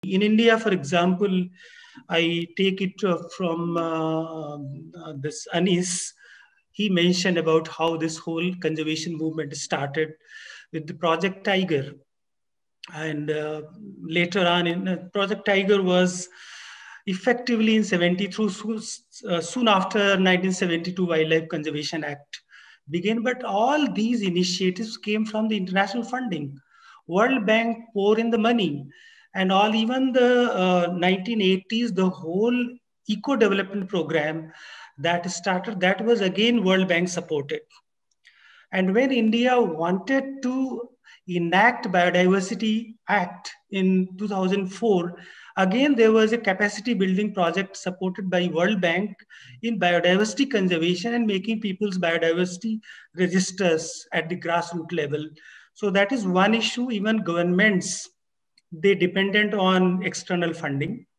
In India, for example, I take it from this Anis. He mentioned about how this whole conservation movement started with the Project Tiger. And later on, Project Tiger was effectively in 70 through soon after 1972 Wildlife Conservation Act began. But all these initiatives came from the international funding. World Bank pour in the money, and all even the 1980s, the whole eco development program that started, that was again World Bank supported. And when India wanted to enact Biodiversity Act in 2004, again there was a capacity building project supported by World Bank in biodiversity conservation and making people's biodiversity registers at the grassroots level. So that is one issue. Even governments, they dependent on external funding.